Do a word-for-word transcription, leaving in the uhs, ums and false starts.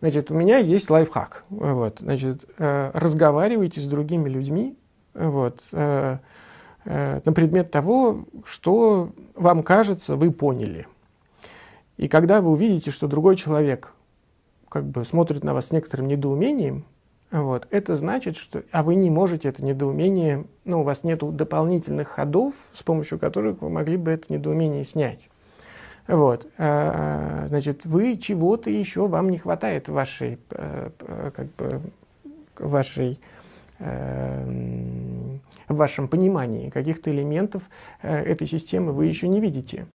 Значит, у меня есть лайфхак. Вот, значит, э, разговаривайте с другими людьми вот, э, э, на предмет того, что вам кажется, вы поняли. И когда вы увидите, что другой человек как бы смотрит на вас с некоторым недоумением, вот, это значит, что а вы не можете это недоумение, ну, у вас нет дополнительных ходов, с помощью которых вы могли бы это недоумение снять. Вот, э, значит, вы чего-то еще вам не хватает в вашей, э, как бы, вашей, э, в вашем понимании, каких-то элементов э, этой системы вы еще не видите.